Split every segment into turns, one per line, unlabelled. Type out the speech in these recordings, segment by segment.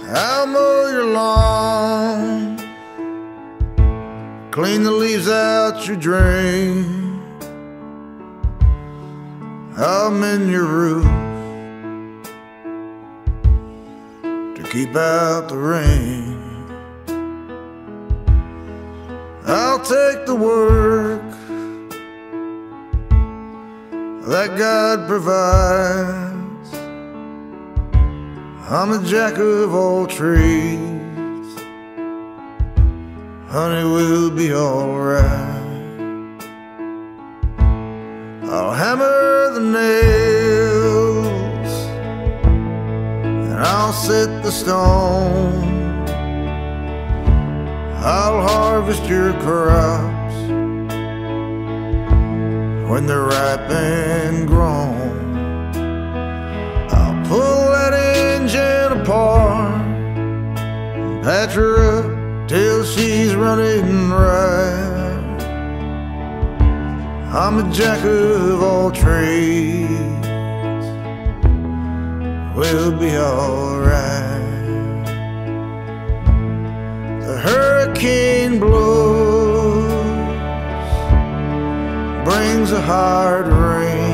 I'll mow your lawn, clean the leaves out your drain. I'll mend your roof to keep out the rain. I'll take the work that God provides. I'm a jack of all trades, honey, we'll be alright. I'll hammer the nails and I'll set the stone. I'll harvest your crops when they're ripe and grown. I'll pull that engine apart, patch her up till she's running right. I'm a jack of all trades, we'll be alright. The hurricane blows, brings a hard rain.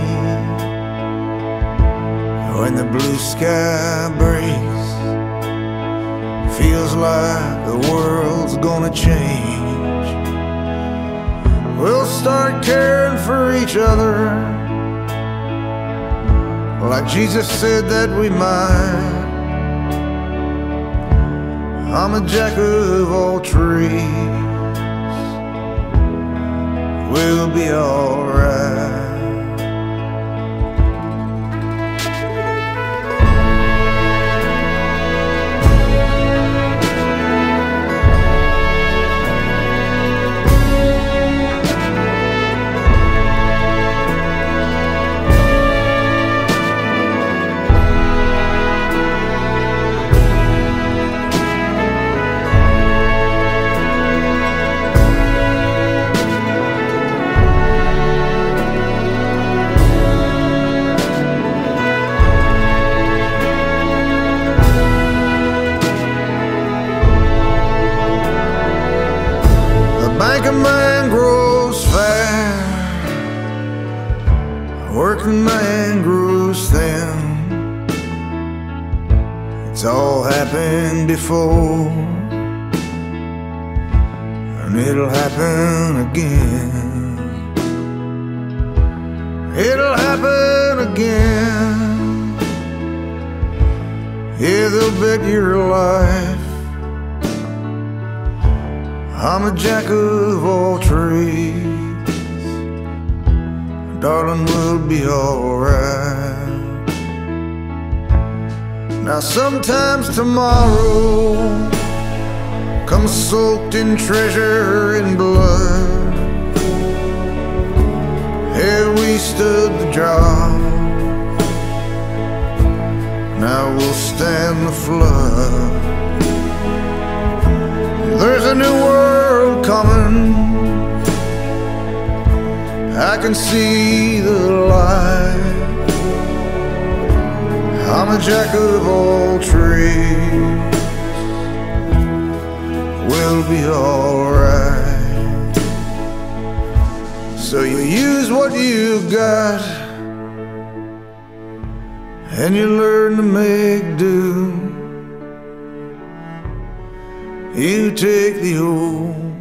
When the blue sky breaks, feels like the world's gonna change. We'll start caring for each other like Jesus said that we might. I'm a jack of all trades, we'll be alright. A man grows fat, working man grows thin. It's all happened before, and it'll happen again. It'll happen again. Yeah, they'll bet your life I'm a jack of all trades, darling, we'll be alright. Now sometimes tomorrow comes soaked in treasure and blood. Here we stood the job, now we'll stand the flood. There's a new world coming, I can see the light. I'm a jack of all trades, we'll be alright. So you use what you got, and you learn to make do. You take the old